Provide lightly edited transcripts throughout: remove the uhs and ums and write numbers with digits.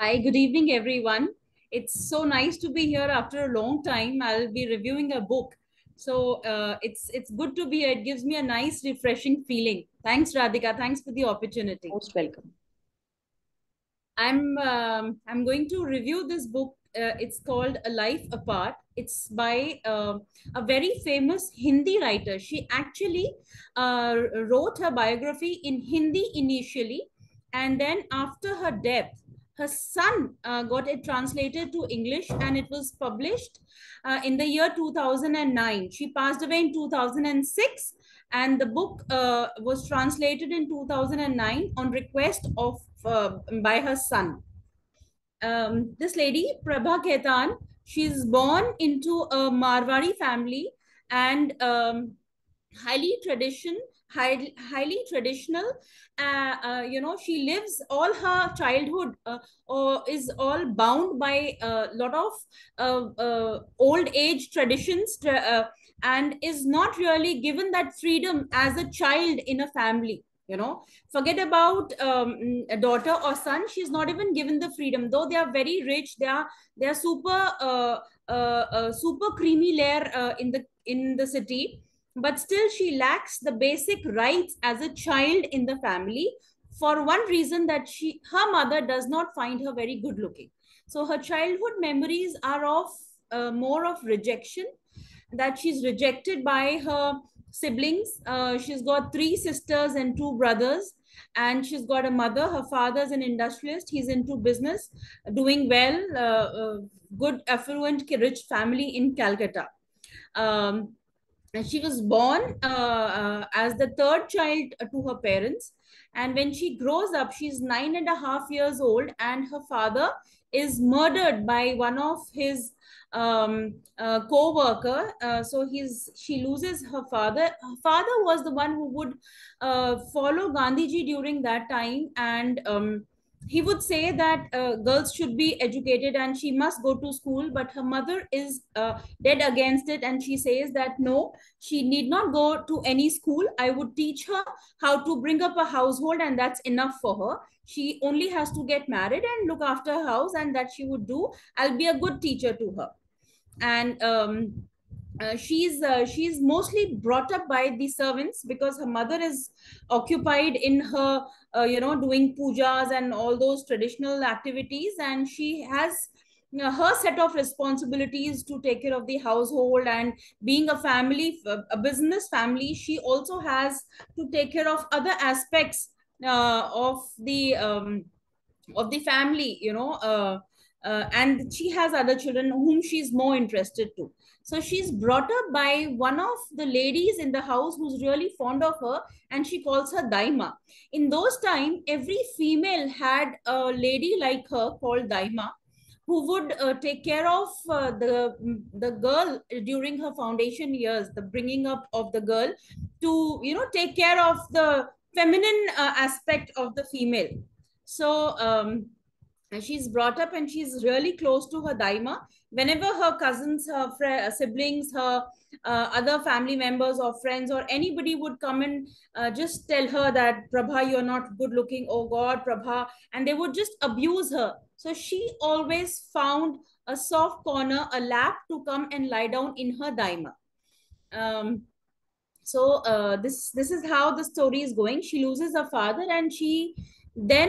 Hi, good evening, everyone. It's so nice to be here after a long time. I'll be reviewing a book. So it's good to be here. It gives me a nice, refreshing feeling. Thanks, Radhika. Thanks for the opportunity. Most welcome. I'm going to review this book. It's called A Life Apart. It's by a very famous Hindi writer. She actually wrote her biography in Hindi initially, and then after her death, her son got it translated to English, and it was published in the year 2009. She passed away in 2006, and the book was translated in 2009 on request of by her son. This lady, Prabha Khaitan, she's born into a Marwari family, and highly tradition highly traditional. She lives all her childhood, or is all bound by a lot of old age traditions, and is not really given that freedom as a child in a family. Forget about a daughter or son. She's not even given the freedom, though they are very rich. They are super creamy layer in the city, but still she lacks the basic rights as a child in the family, for one reason, that her mother does not find her very good looking. So her childhood memories are of more of rejection, that she's rejected by her siblings. She's got three sisters and two brothers, and she's got a mother. Her father's an industrialist. He's into business, doing well, good, affluent, rich family in Calcutta. And she was born as the third child to her parents. And when she grows up, she's 9.5 years old, and her father is murdered by one of his co-worker. So she loses her father. Her father was the one who would follow Gandhiji during that time, and he would say that girls should be educated and she must go to school, but her mother is dead against it, and she says that no, she need not go to any school. I would teach her how to bring up a household, and that's enough for her. She only has to get married and look after her house, and that she would do. I'll be a good teacher to her. And she's mostly brought up by the servants, because her mother is occupied in her doing pujas and all those traditional activities, and she has her set of responsibilities to take care of the household. And being a family, a business family, she also has to take care of other aspects of the family, and she has other children whom she's more interested to. So she's brought up by one of the ladies in the house who's really fond of her, and she calls her Daima. In those time, every female had a lady like her called Daima, who would take care of the girl during her foundation years, the bringing up of the girl, to take care of the feminine aspect of the female. So and she's brought up, and she's really close to her Daima. Whenever her cousins, her siblings, her other family members or friends or anybody would come and just tell her that, Prabha, you're not good looking, oh God, Prabha, and they would just abuse her. So she always found a soft corner, a lap to come and lie down in her Daima. This is how the story is going. She loses her father, and she then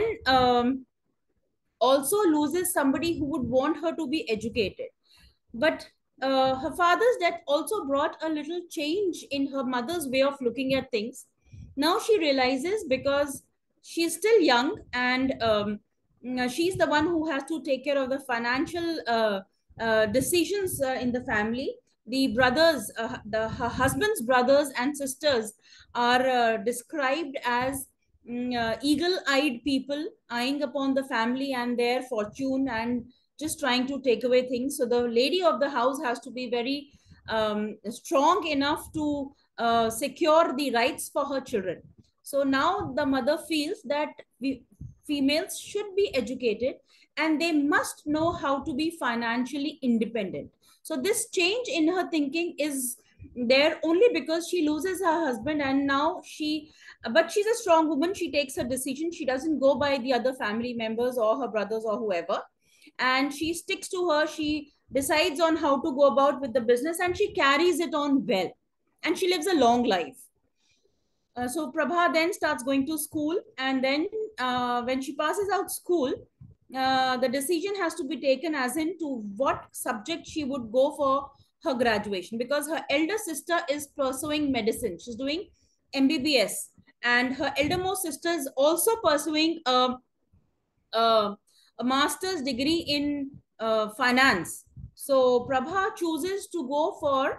also loses somebody who would want her to be educated. But her father's death also brought a little change in her mother's way of looking at things. Now she realizes, because she's still young, and she's the one who has to take care of the financial decisions in the family. The brothers, her husband's brothers and sisters, are described as eagle-eyed people, eyeing upon the family and their fortune, and just trying to take away things. So the lady of the house has to be very strong enough to secure the rights for her children. So now the mother feels that females should be educated, and they must know how to be financially independent. So this change in her thinking is there only because she loses her husband, and now but she's a strong woman. She takes her decision. She doesn't go by the other family members or her brothers or whoever, and she sticks to her. She decides on how to go about with the business, and she carries it on well, and she lives a long life. So Prabha then starts going to school, and then when she passes out school, the decision has to be taken as in to what subject she would go for her graduation, because her elder sister is pursuing medicine. She's doing MBBS, and her eldermost sister is also pursuing uh, a master's degree in finance. So Prabha chooses to go for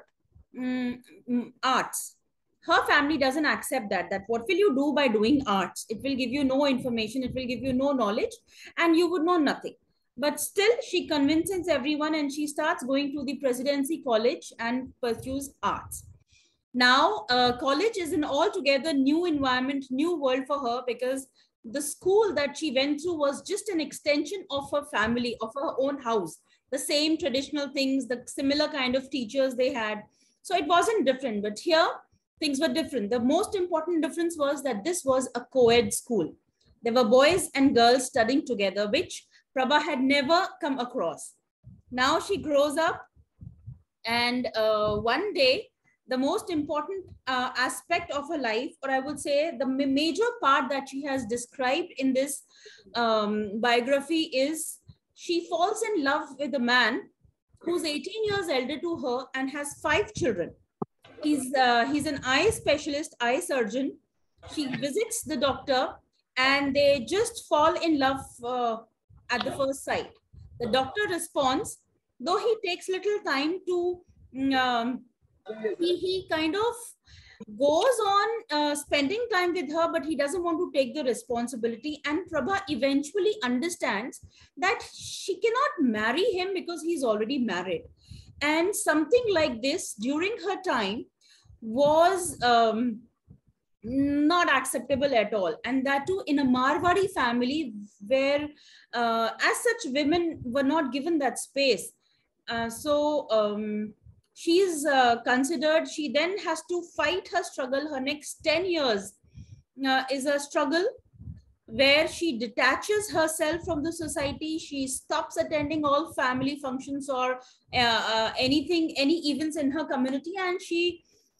arts. Her family doesn't accept that what will you do by doing arts? It will give you no information, it will give you no knowledge, and you would know nothing. But still she convinces everyone, and she starts going to the presidency college and pursues arts. Now college is an altogether new environment, new world for her, because the school that she went to was just an extension of her family, of her own house. The same traditional things, the similar kind of teachers they had. So it wasn't different, but here things were different. The most important difference was that this was a co-ed school. There were boys and girls studying together, which Prabha had never come across. Now she grows up, and one day, the most important aspect of her life, or I would say the major part that she has described in this biography, is she falls in love with a man who's 18 years elder to her and has 5 children. He's an eye specialist, eye surgeon. She visits the doctor, and they just fall in love at the first sight. The doctor responds, though he takes little time to he kind of goes on spending time with her, but he doesn't want to take the responsibility. And Prabha eventually understands that she cannot marry him because he's already married. And something like this during her time was not acceptable at all. And that too in a Marwari family where, as such, women were not given that space. So she's considered, she then has to fight her struggle. Her next 10 years is a struggle where she detaches herself from the society. She stops attending all family functions or anything, any events in her community, and she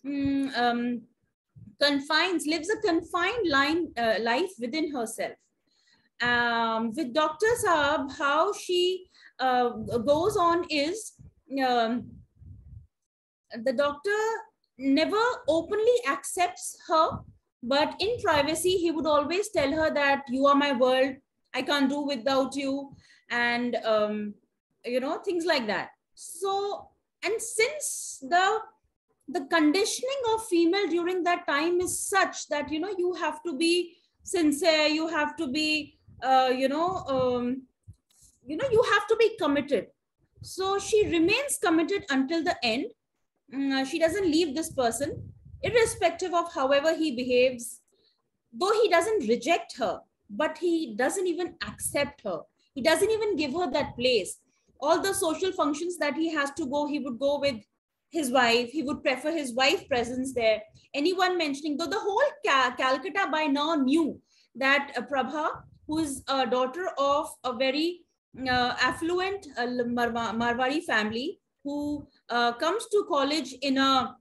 lives a confined life within herself. With Dr. Saab, how she goes on is, um, the doctor never openly accepts her, but in privacy, he would always tell her that you are my world, I can't do without you, and things like that. So, and since the conditioning of female during that time is such that you have to be sincere, you have to be you have to be committed. So she remains committed until the end. She doesn't leave this person, irrespective of however he behaves. Though he doesn't reject her, but he doesn't even accept her. He doesn't even give her that place. All the social functions that he has to go, he would go with his wife. He would prefer his wife's presence there. Anyone mentioning, though the whole Calcutta by now knew that Prabha, who is a daughter of a very affluent Marwari family, who comes to college in a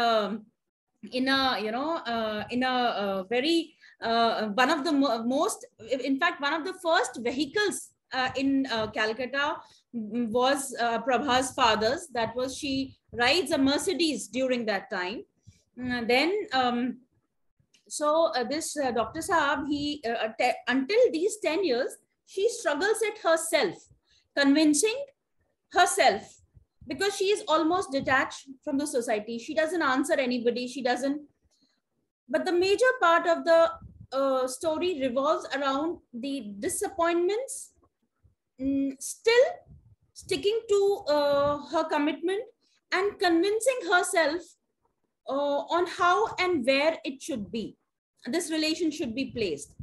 very one of the most, in fact, one of the first vehicles in Calcutta was Prabha's father's. That was, she rides a Mercedes during that time. Then this Dr. Saab, he until these 10 years, she struggles it herself, convincing herself, because she is almost detached from the society. She doesn't answer anybody. She doesn't. But the major part of the story revolves around the disappointments, still sticking to her commitment and convincing herself on how and where it should be. This relation should be placed.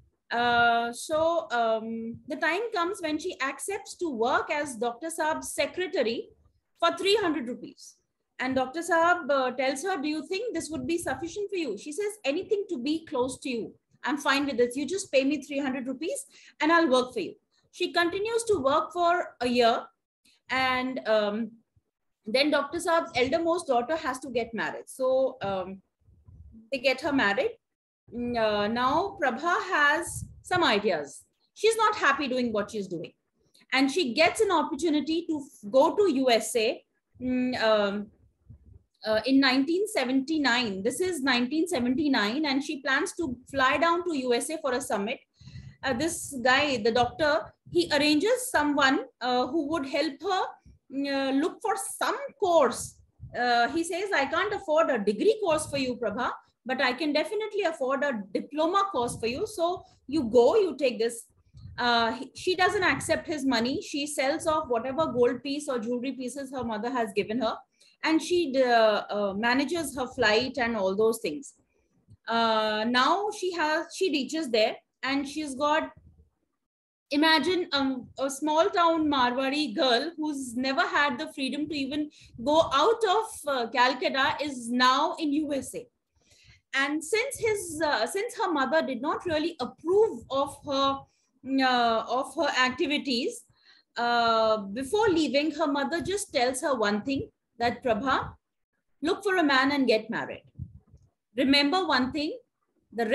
The time comes when she accepts to work as Dr. Saab's secretary for 300 rupees. And Dr. Saab tells her, do you think this would be sufficient for you? She says, anything to be close to you. I'm fine with this. You just pay me 300 rupees and I'll work for you. She continues to work for a year. And then Dr. Saab's eldermost daughter has to get married. So they get her married. Now Prabha has some ideas. She's not happy doing what she's doing. And she gets an opportunity to go to USA in 1979. This is 1979, and she plans to fly down to USA for a summit. This guy, the doctor, he arranges someone who would help her look for some course. He says, I can't afford a degree course for you, Prabha, but I can definitely afford a diploma course for you. So you go, you take this. She doesn't accept his money. She sells off whatever gold piece or jewelry pieces her mother has given her, and she manages her flight and all those things. Now she reaches there, and she's got, imagine a small town Marwari girl who's never had the freedom to even go out of Calcutta is now in USA. And since her mother did not really approve of her activities, before leaving, her mother just tells her one thing, that Prabha, look for a man and get married. Remember one thing, the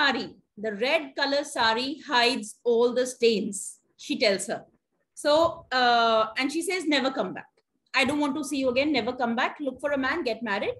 red color sari hides all the stains, she tells her. So, and she says, never come back. I don't want to see you again. Never come back. Look for a man, get married.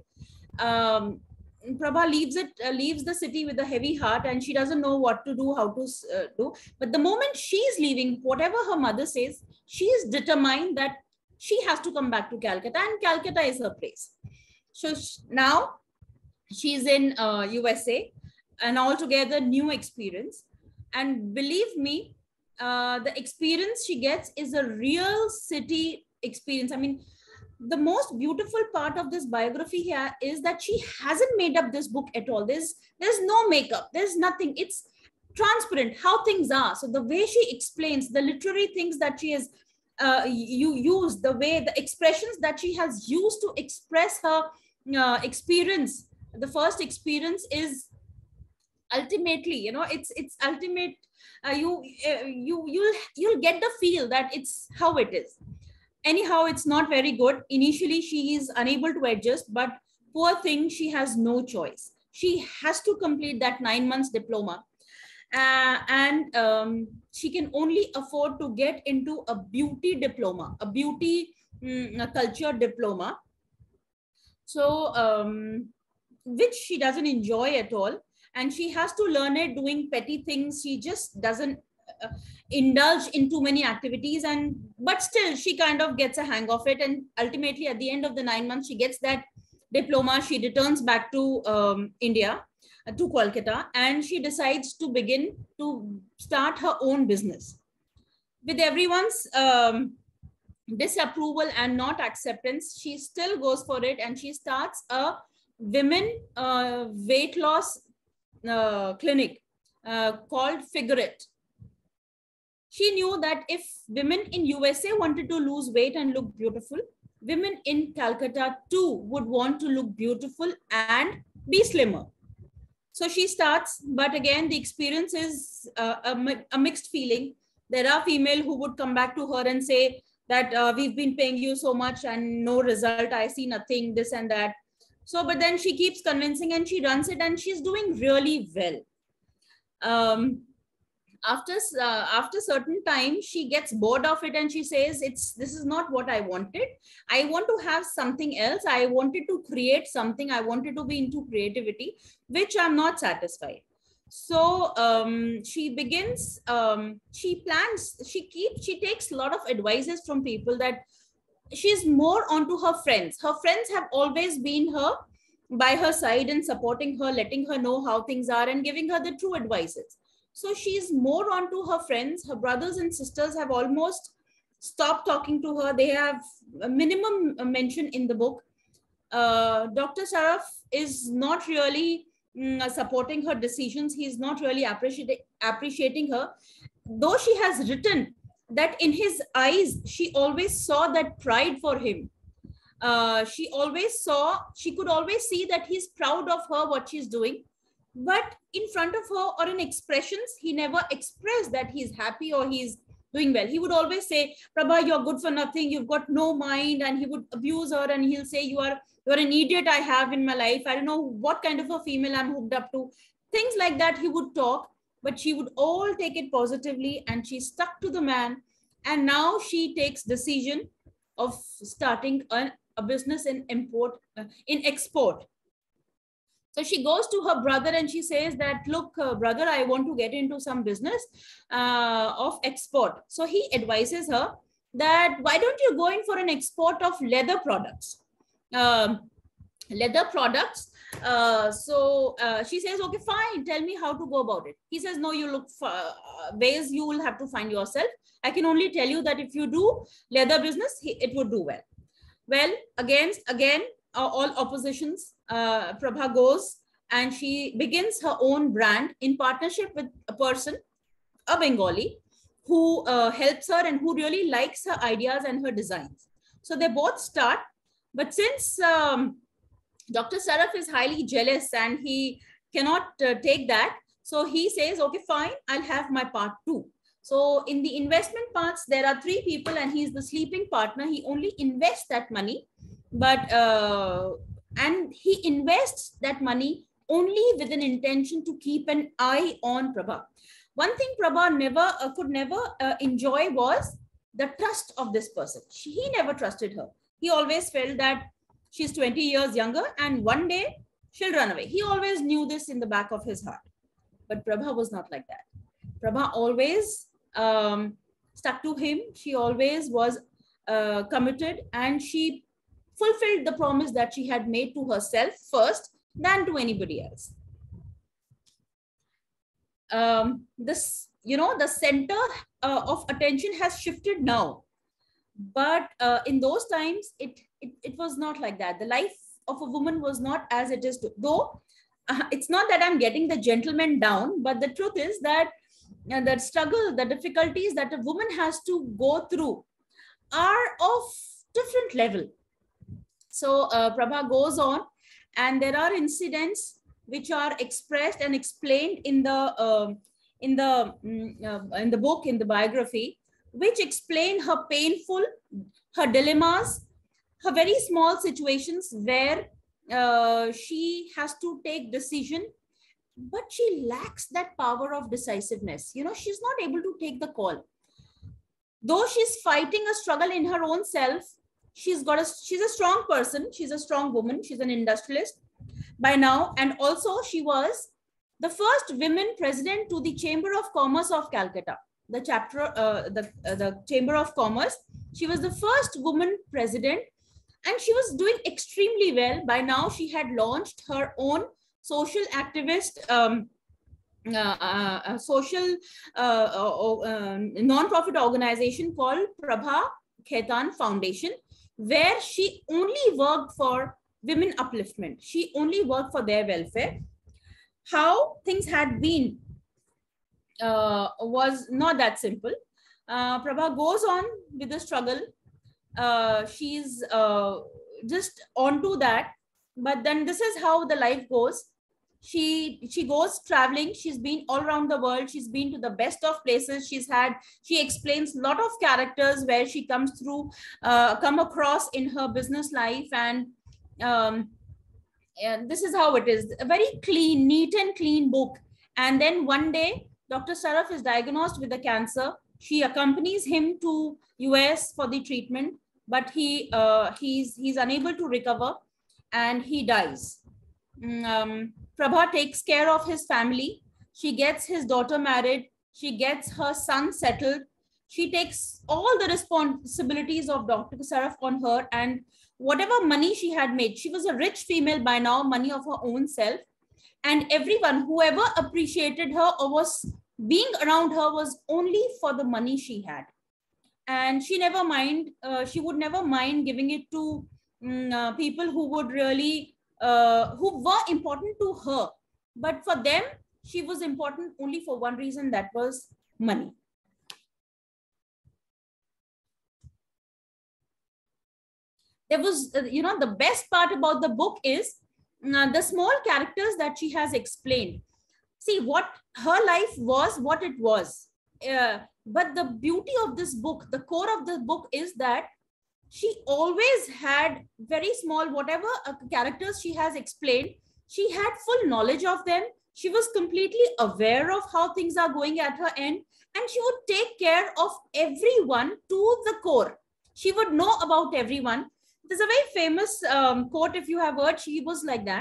Prabha leaves the city with a heavy heart, and she doesn't know what to do, how to do. But the moment she's leaving, whatever her mother says, she is determined that she has to come back to Calcutta, and Calcutta is her place. So now she's in USA, an altogether new experience. And believe me, the experience she gets is a real city experience. I mean, the most beautiful part of this biography here is that she hasn't made up this book at all. There's no makeup, there's nothing. It's transparent how things are. So the way she explains the literary things that she has used, the way, the expressions that she has used to express her experience, the first experience is ultimately, you know, it's ultimate. You'll get the feel that it's how it is. Anyhow, it's not very good. Initially, she is unable to adjust, but poor thing, she has no choice. She has to complete that 9 months diploma. And she can only afford to get into a beauty diploma, a beauty culture diploma. So, which she doesn't enjoy at all. And she has to learn it doing petty things. She just doesn't indulge in too many activities, but still she kind of gets a hang of it. And ultimately, at the end of the 9 months, she gets that diploma. She returns back to India, to Kolkata, and she decides to begin to start her own business. With everyone's disapproval and not acceptance, she still goes for it, and she starts a women weight loss clinic called Figure It. She knew that if women in USA wanted to lose weight and look beautiful, women in Calcutta too would want to look beautiful and be slimmer. So she starts, but again, the experience is a mixed feeling. There are female who would come back to her and say that we've been paying you so much and no result, I see nothing, this and that. So, but then she keeps convincing and she runs it, and she's doing really well. After certain time, she gets bored of it and she says, this is not what I wanted. I want to have something else. I wanted to create something. I wanted to be into creativity, which I'm not satisfied. So she begins, she plans, she takes a lot of advices from people, that she's more onto her friends. Her friends have always been by her side and supporting her, letting her know how things are and giving her the true advices. So she's more onto her friends. Her brothers and sisters have almost stopped talking to her. They have a minimum mention in the book. Dr. Saraf is not really supporting her decisions. He's not really appreciating her. Though she has written that in his eyes, she always saw that pride for him. She could always see that he's proud of her, what she's doing. But in front of her or in expressions, he never expressed that he's happy or he's doing well. He would always say, Prabha, you're good for nothing. You've got no mind. And he would abuse her and he'll say, you're an idiot I have in my life. I don't know what kind of a female I'm hooked up to. Things like that he would talk, but she would all take it positively and she stuck to the man. And now she takes decision of starting a business in export. So she goes to her brother and she says that, look, brother, I want to get into some business of export. So he advises her that, why don't you go in for an export of leather products? Leather products. She says, okay, fine. Tell me how to go about it. He says, no, you look for ways you will have to find yourself. I can only tell you that if you do leather business, it would do well. Well, again, all oppositions, Prabha goes and she begins her own brand in partnership with a person, a Bengali, who helps her and who really likes her ideas and her designs. So they both start. But since Dr. Saraf is highly jealous and he cannot take that, so he says, okay, fine, I'll have my part too. So in the investment parts, there are 3 people and he's the sleeping partner. He only invests that money, but and he invests that money only with an intention to keep an eye on Prabha. One thing Prabha could never enjoy was the trust of this person. He never trusted her. He always felt that she's 20 years younger and one day she'll run away. He always knew this in the back of his heart. But Prabha was not like that. Prabha always stuck to him. She always was committed and she fulfilled the promise that she had made to herself first than to anybody else. The center of attention has shifted now. But in those times, it was not like that. The life of a woman was not as it is, though it's not that I'm getting the gentleman down, but the truth is that the struggle, the difficulties that a woman has to go through are of different level. So Prabha goes on, and there are incidents which are expressed and explained in the book, in the biography, which explain her painful, her dilemmas, her very small situations where she has to take decision, but she lacks that power of decisiveness. She's not able to take the call. Though she's fighting a struggle in her own self, she's a strong person. She's a strong woman. She's an industrialist by now. And also she was the first women president to the Chamber of Commerce of Calcutta, the Chamber of Commerce. She was the first woman president and she was doing extremely well. By now she had launched her own social activist, non-profit organization called Prabha Khaitan Foundation, where she only worked for women upliftment. She only worked for their welfare. How things had been was not that simple. Prabha goes on with the struggle. She's just onto that. But then this is how the life goes. She goes traveling. She's been all around the world. She's been to the best of places. She explains a lot of characters where she come across in her business life. And this is how it is. A very clean, neat and clean book. And then one day, Dr. Saraf is diagnosed with a cancer. She accompanies him to US for the treatment, but he's unable to recover and he dies. Prabha takes care of his family. She gets his daughter married. She gets her son settled. She takes all the responsibilities of Dr. Saraf on her, and whatever money she had made, she was a rich female by now, money of her own self. And everyone, whoever appreciated her or was being around her, was only for the money she had. And she would never mind giving it to people who would really, who were important to her. But for them, she was important only for one reason, that was money. There was, the best part about the book is the small characters that she has explained. See what her life was, what it was. But the beauty of this book, the core of the book is that she always had very small, whatever characters she has explained, she had full knowledge of them. She was completely aware of how things are going at her end, and she would take care of everyone to the core. She would know about everyone. There's a very famous quote, if you have heard. She was like that.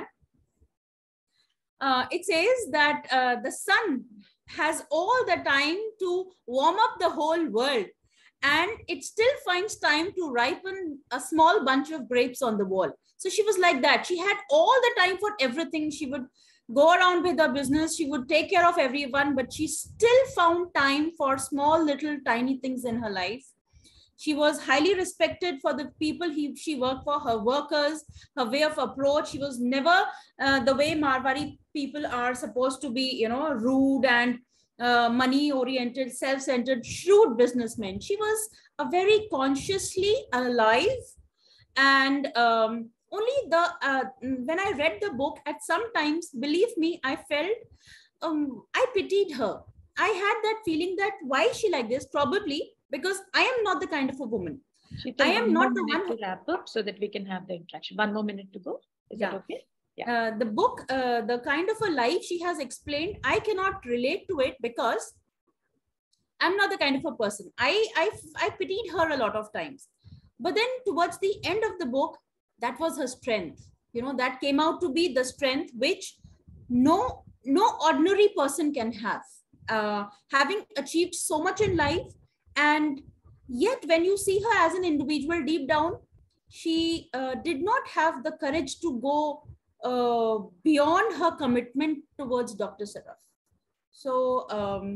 It says that the sun has all the time to warm up the whole world, and it still finds time to ripen a small bunch of grapes on the wall. So she was like that. She had all the time for everything. She would go around with her business. She would take care of everyone, but she still found time for small, little, tiny things in her life. She was highly respected for the people she worked for, her workers, her way of approach. She was never the way Marwari people are supposed to be, rude and money oriented, self-centered, shrewd businessman. She was a very consciously alive, and only when I read the book, at some times, believe me, I felt I pitied her. I had that feeling that why is she like this? Probably because I am not the kind of a woman. I am not the one to wrap up so that we can have the interaction. 1 more minute to go. Is that okay? Yeah. The book, the kind of a life she has explained, I cannot relate to it because I'm not the kind of a person. I pitied her a lot of times. But then towards the end of the book, that was her strength. That came out to be the strength which no ordinary person can have. Having achieved so much in life, and yet when you see her as an individual deep down, she did not have the courage to go beyond her commitment towards Dr. Saraf. So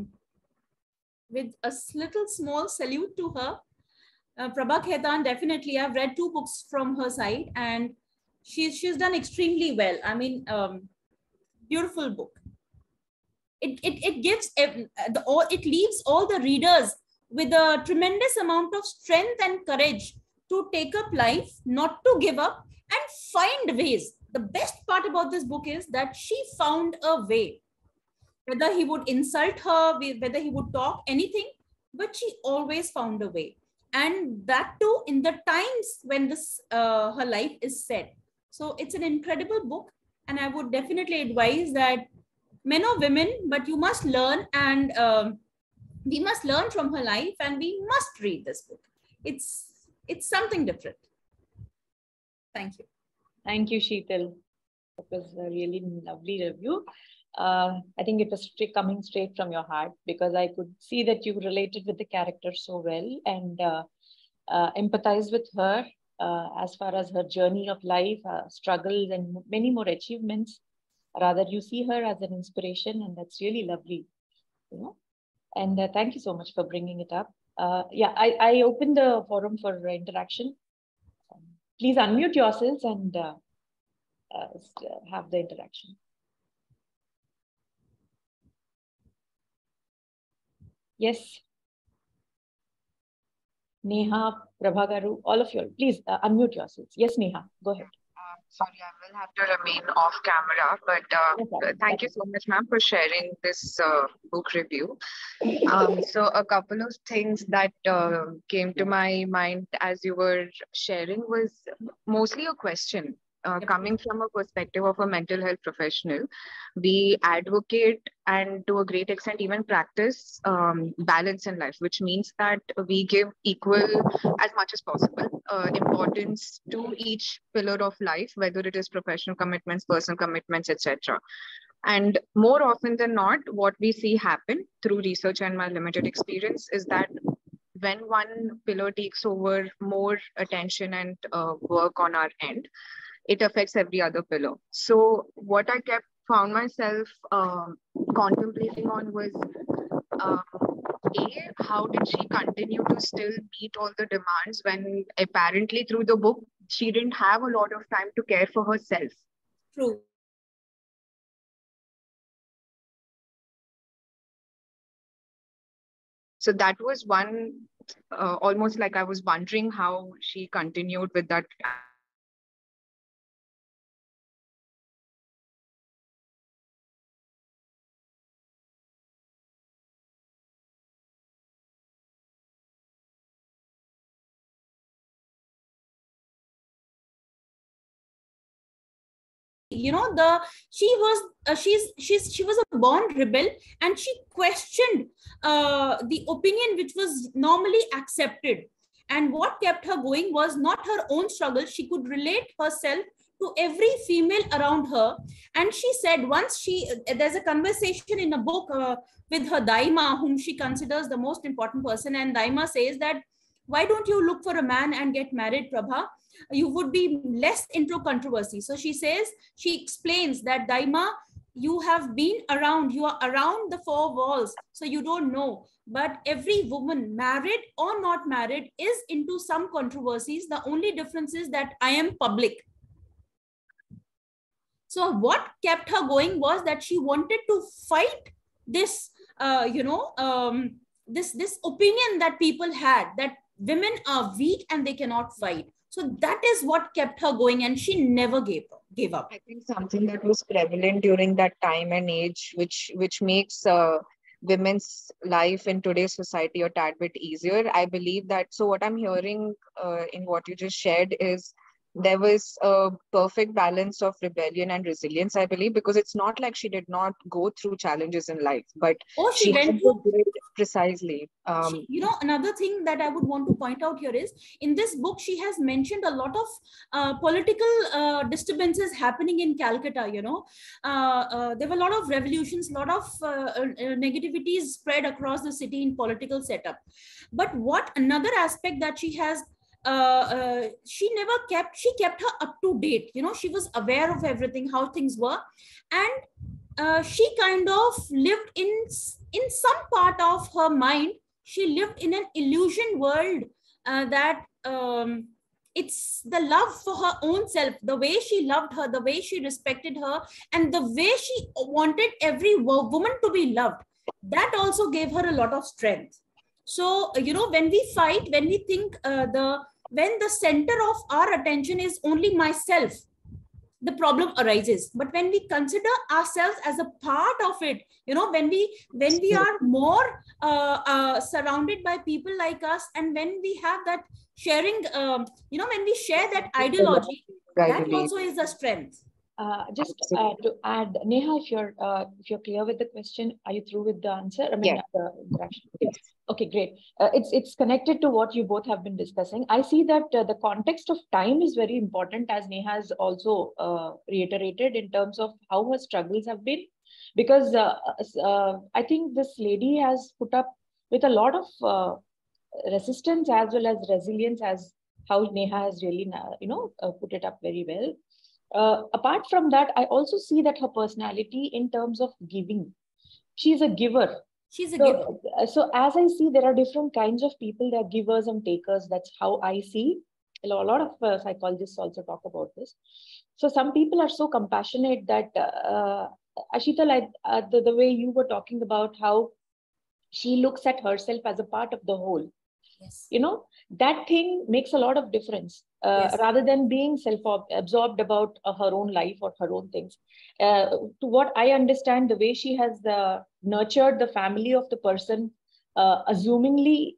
with a little small salute to her, Prabha Khaitan, definitely, I've read 2 books from her side, and she's done extremely well. I mean, beautiful book. It gives it leaves all the readers with a tremendous amount of strength and courage to take up life, not to give up, and find ways. The best part about this book is that she found a way. Whether he would insult her, whether he would talk anything, but she always found a way. And that too in the times when this her life is set. So it's an incredible book, and I would definitely advise that men or women, but you must learn, and we must learn from her life, and we must read this book. It's something different. Thank you. Thank you, Sheetal. It was a really lovely review. I think it was coming straight from your heart, because I could see that you related with the character so well and empathized with her as far as her journey of life, struggles, and many more achievements. Rather, you see her as an inspiration, and that's really lovely, And thank you so much for bringing it up. I open the forum for interaction. Please unmute yourselves and have the interaction. Yes. Neha, Prabha Garu, all of you, please unmute yourselves. Yes, Neha, go ahead. Sorry, I will have to remain off camera, but thank you so much, ma'am, for sharing this book review. So a couple of things that came to my mind as you were sharing was mostly a question. Coming from a perspective of a mental health professional, we advocate and to a great extent even practice balance in life, which means that we give equal, as much as possible, importance to each pillar of life, whether it is professional commitments, personal commitments, etc. And more often than not, what we see happen through research and my limited experience is that when one pillar takes over more attention and work on our end, it affects every other pillar. So what I found myself contemplating on was, how did she continue to still meet all the demands when apparently through the book, she didn't have a lot of time to care for herself? True. So that was one almost like I was wondering how she continued with that. You know, she was a born rebel, and she questioned the opinion which was normally accepted. And what kept her going was not her own struggle. She could relate herself to every female around her. And she said once, there's a conversation in a book with her daima, whom she considers the most important person, and daima says that, why don't you look for a man and get married, Prabha? You would be less into controversy. So she says, she explains that, daima, you have been around, you are around the four walls, so you don't know. But every woman, married or not married, is into some controversies. The only difference is that I am public. So what kept her going was that she wanted to fight this, this opinion that people had, that women are weak and they cannot fight. So that is what kept her going, and she never gave up. I think something that was prevalent during that time and age, which makes women's life in today's society a tad bit easier. I believe that. So what I'm hearing in what you just shared is there was a perfect balance of rebellion and resilience, I believe, because it's not like she did not go through challenges in life, but she went through precisely. Another thing that I would want to point out here is, in this book, she has mentioned a lot of political disturbances happening in Calcutta. There were a lot of revolutions, a lot of negativities spread across the city in political setup. But what another aspect that she has, she kept her up to date. She was aware of everything, how things were, and she kind of lived in some part of her mind. She lived in an illusion world, that it's the love for her own self, the way she loved her, the way she respected her, and the way she wanted every woman to be loved. That also gave her a lot of strength. So, when we fight, when we think when the center of our attention is only myself, the problem arises. But when we consider ourselves as a part of it, when we are more surrounded by people like us, and when we have that sharing, when we share that ideology, that also is a strength. Just to add, Neha, if you're clear with the question, are you through with the answer? I mean, the interaction. Okay, great. It's connected to what you both have been discussing. I see that the context of time is very important, as Neha has also reiterated, in terms of how her struggles have been. Because I think this lady has put up with a lot of resistance as well as resilience, as how Neha has really, put it up very well. Apart from that, I also see that her personality in terms of giving, she's a giver. She's a giver. So as I see, there are different kinds of people. There are givers and takers. That's how I see. A lot of psychologists also talk about this. So some people are so compassionate that, Sheetal, the way you were talking about how she looks at herself as a part of the whole. Yes. That thing makes a lot of difference, yes. rather than being self-absorbed about her own life or her own things. To what I understand, the way she has nurtured the family of the person, assumingly,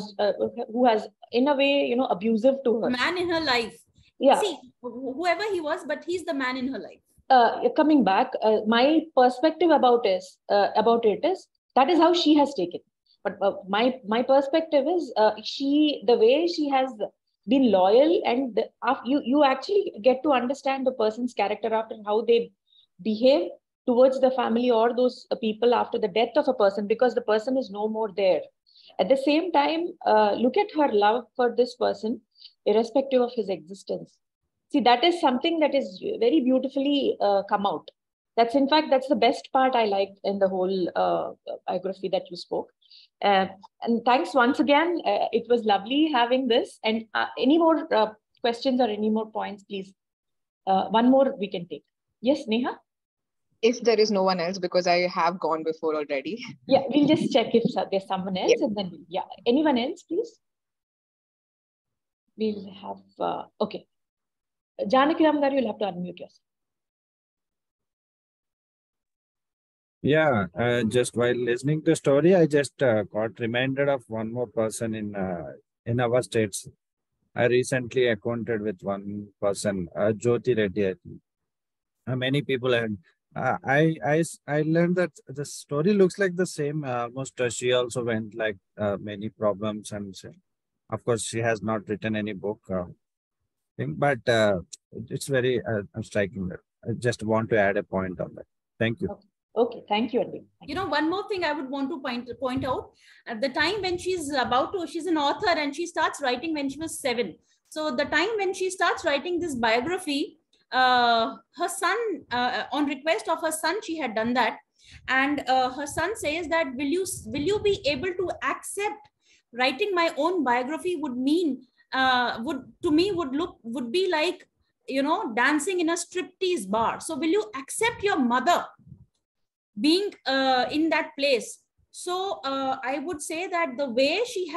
who has, in a way, abusive to her. Man in her life. Yeah. See, whoever he was, but he's the man in her life. Coming back, my perspective about it is, that is how she has taken. But my perspective is, the way she has been loyal, and you actually get to understand the person's character after how they behave towards the family or those people after the death of a person, because the person is no more there. At the same time, look at her love for this person, irrespective of his existence. See, that is something that is very beautifully come out. That's the best part I liked in the whole biography that you spoke. And thanks once again. It was lovely having this. And any more questions or any more points, please? One more we can take. Yes, Neha? If there is no one else, because I have gone before already. Yeah, we'll just check if there's someone else, and then anyone else, please? we'll have, okay. Janaki Ramgaru, you'll have to unmute yourself. Yeah, just while listening to the story, I just got reminded of one more person in our states. I recently acquainted with one person, Jyoti Reddy. I think. Many people had. I learned that the story looks like the same. Almost she also went like many problems, and of course she has not written any book thing, but it's very striking. I just want to add a point on that. Thank you. Okay, thank you, Andy. You know, one more thing I would want to point out, at the time when she's an author and she starts writing when she was 7. So the time when she starts writing this biography, her son, on request of her son, she had done that. And her son says that, will you be able to accept writing my own biography would mean, would be like, you know, dancing in a striptease bar. So will you accept your mother being in that place? So I would say that the way she,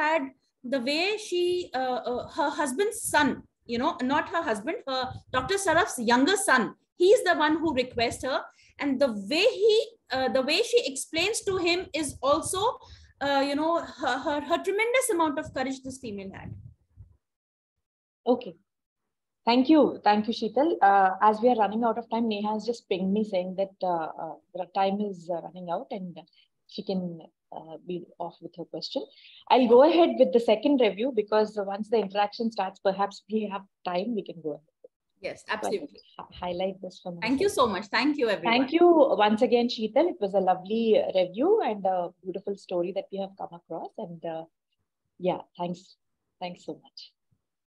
her husband's son, you know, not her husband, her Dr. Saraf's younger son, he's the one who requests her, and the way she explains to him is also, you know, her tremendous amount of courage this female had. Okay. Thank you, Sheetal. As we are running out of time, Neha has just pinged me saying that the time is running out and she can be off with her question. I'll go ahead with the second review because once the interaction starts, perhaps we have time, we can go ahead. Yes, absolutely. So highlight this from. Thank you so much. Thank you, everyone. Thank you once again, Sheetal. It was a lovely review and a beautiful story that we have come across. And yeah, thanks so much.